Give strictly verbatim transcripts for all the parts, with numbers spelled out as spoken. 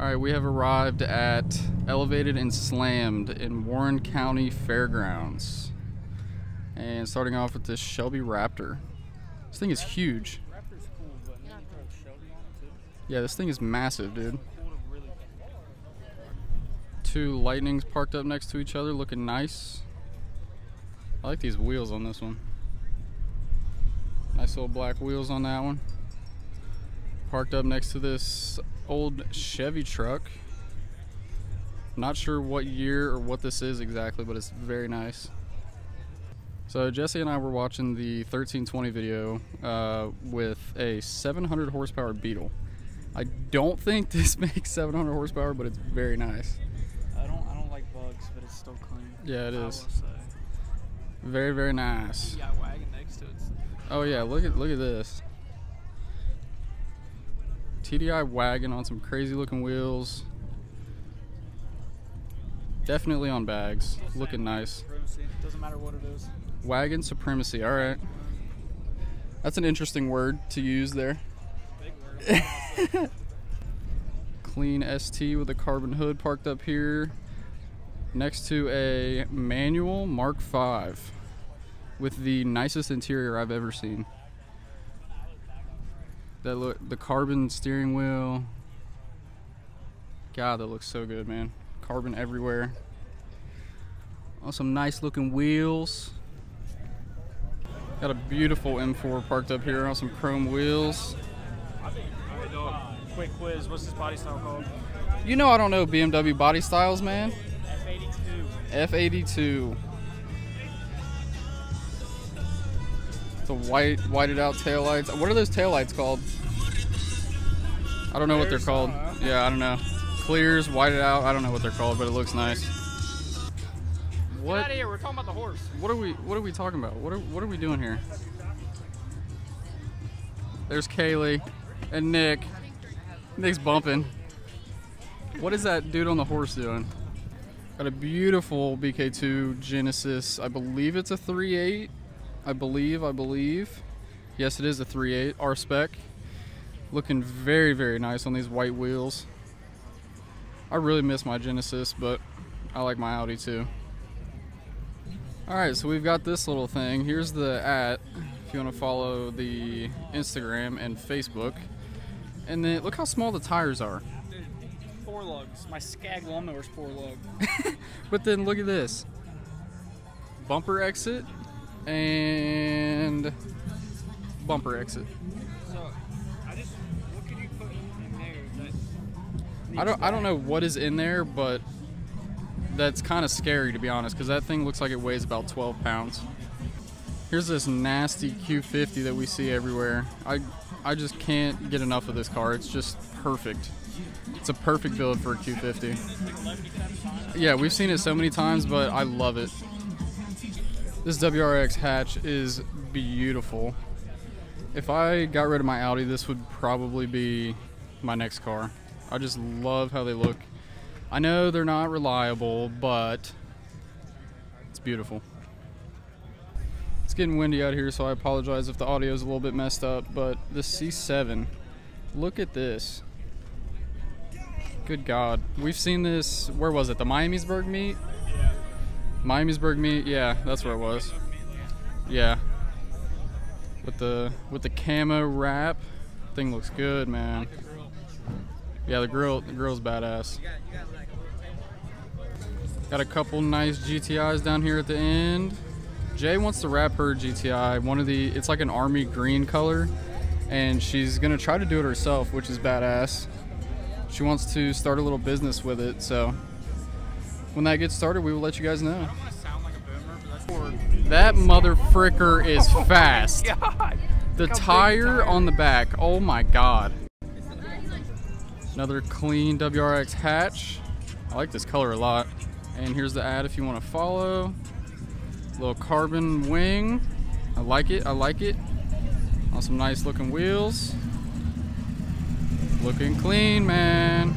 Alright, we have arrived at Elevated and Slammed in Warren County Fairgrounds. And starting off with this Shelby Raptor. This thing is huge. Yeah, this thing is massive, dude. Two Lightnings parked up next to each other, looking nice. I like these wheels on this one. Nice little black wheels on that one. Parked up next to this old Chevy truck. Not sure what year or what this is exactly, but it's very nice. So Jesse and I were watching the thirteen twenty video uh, with a seven hundred horsepower Beetle. I don't think this makes seven hundred horsepower, but it's very nice. I don't, I don't like bugs, but it's still clean. Yeah, it is. Very, very nice. Yeah, wagon next to it. Oh yeah, look at look at this. T D I wagon on some crazy looking wheels. Definitely on bags. Looking nice. Doesn't matter what it is. Wagon supremacy. All right. That's an interesting word to use there. Big word. Clean S T with a carbon hood parked up here next to a manual Mark five with the nicest interior I've ever seen. That look, the carbon steering wheel. God, that looks so good, man. Carbon everywhere. On some nice looking wheels. Got a beautiful M four parked up here on some chrome wheels. Quick quiz, what's this body style called? You know I don't know B M W body styles, man. F eighty-two. F eighty-two. The white, whited out taillights. What are those taillights called? I don't know what they're called. Yeah, I don't know. Clears, whited out. I don't know what they're called, but it looks nice. What? Get out of here. We're talking about the horse. What are we? What are we talking about? What are What are we doing here? There's Kaylee and Nick. Nick's bumping. What is that dude on the horse doing? Got a beautiful B K two Genesis. I believe it's a three eight. I believe, I believe. Yes, it is a three eight R spec. Looking very, very nice on these white wheels. I really miss my Genesis, but I like my Audi too. Alright, so we've got this little thing. Here's the at, if you want to follow the Instagram and Facebook. And then look how small the tires are. Dude, four lugs. My Skag lawnmower's four lug. But then look at this. Bumper exit and bumper exit. So, I just, what could you put in there that I don't I don't know what is in there, but that's kind of scary to be honest, because that thing looks like it weighs about twelve pounds. Here's this nasty Q fifty that we see everywhere. I I just can't get enough of this car. It's just perfect. It's a perfect build for a Q fifty. Yeah, we've seen it so many times, but I love it. This W R X hatch is beautiful. If I got rid of my Audi, this would probably be my next car. I just love how they look. I know they're not reliable, but it's beautiful. It's getting windy out here, so I apologize if the audio is a little bit messed up, but the C seven, look at this. Good God. We've seen this, where was it, the Miamisburg meet? Yeah. Miamisburg meet, yeah, that's where it was. Yeah. With the with the camo wrap, thing looks good, man. Yeah, the grill the grill's badass. Got a couple nice G T Is down here at the end. Jay wants to wrap her G T I, one of the, it's like an army green color, and she's gonna try to do it herself, which is badass. She wants to start a little business with it, so when that gets started, we will let you guys know. I don't want to sound like a boomer, but that's That mother fricker is fast. Oh God. The tire on the back, oh my God. Another clean W R X hatch. I like this color a lot. And here's the ad if you want to follow. Little carbon wing. I like it, I like it. On some nice looking wheels. Looking clean, man.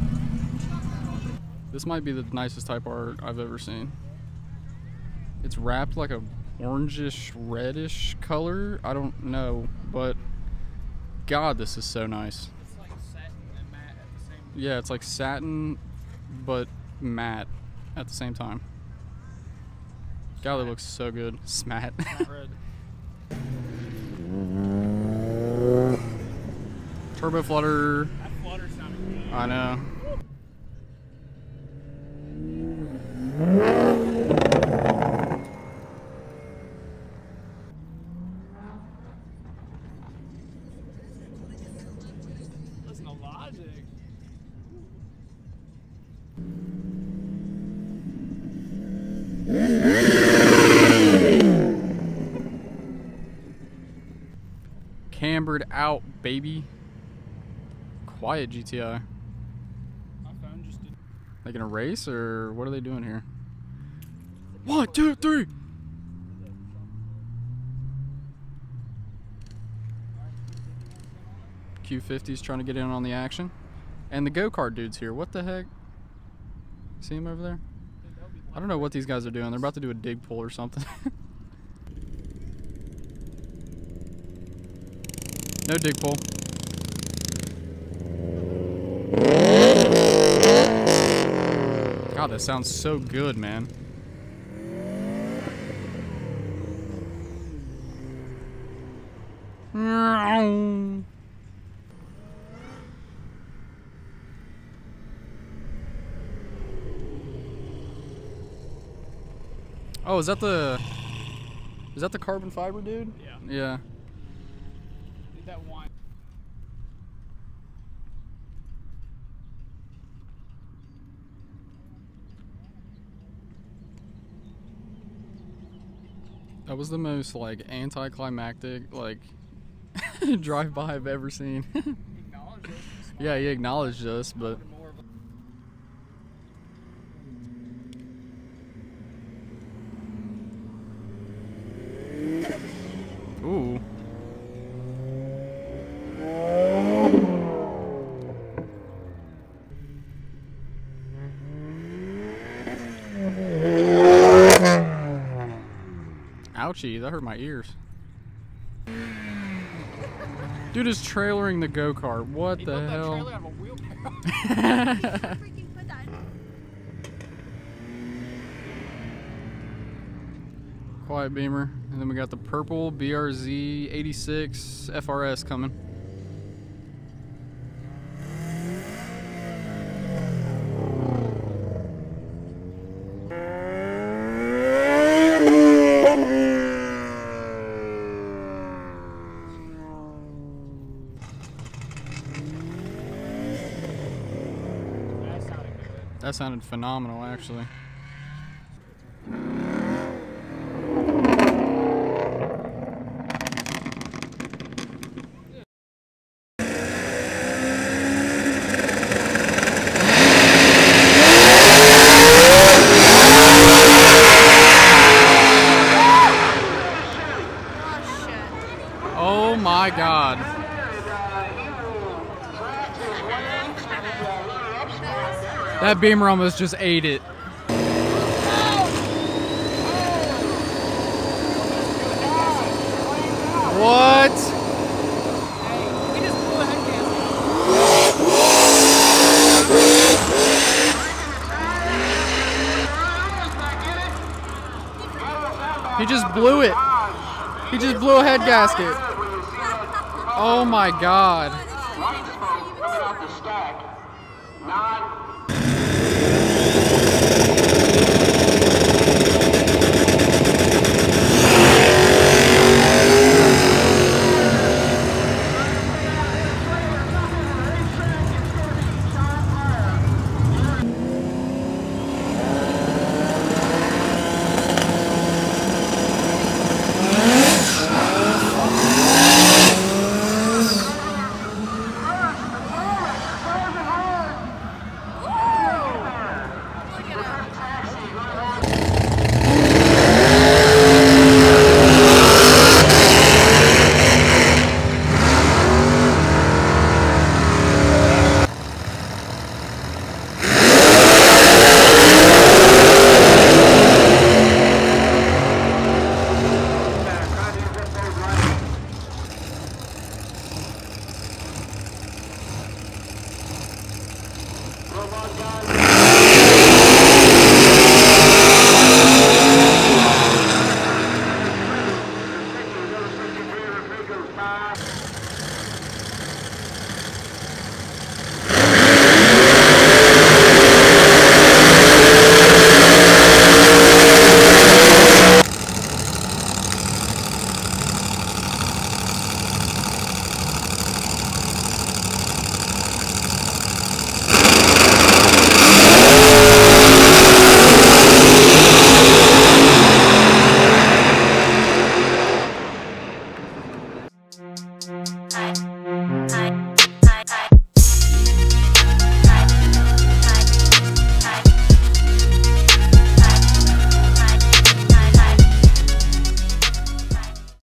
This might be the nicest type art I've ever seen. It's wrapped like a orangish, reddish color. I don't know, but God, this is so nice. It's like set and matte at the same Yeah, it's like satin, but matte at the same time. God, that looks so good. Smat. Red. Turbo flutter. That flutter sounded good. I know. Listen to Logic. Cambered out, baby. Quiet G T I. My phone just did. They gonna race or what are they doing here? One, two, three. Q fifty's trying to get in on the action. And the go-kart dude's here. What the heck? See him over there? I don't know what these guys are doing. They're about to do a dig pull or something. No dig pull. God, that sounds so good, man. Oh, is that the is that the carbon fiber dude? Yeah. Yeah. Did that one. That was the most like anticlimactic like drive by I've ever seen. Acknowledge us. Yeah, he acknowledged us, but More of a ooh. Ouchie, that hurt my ears. Dude is trailering the go-kart. What he the built that hell? trailer out of a wheelbarrow. Freaking put that. Quiet Beamer. And then we got the purple B R Z eighty-six F R S coming. That sounded good. That sounded phenomenal, actually. Oh shit. Oh my God. That Beamer almost just ate it. What? We just blew a head gasket. He just blew it. He just blew a head gasket. Oh my God. Bye.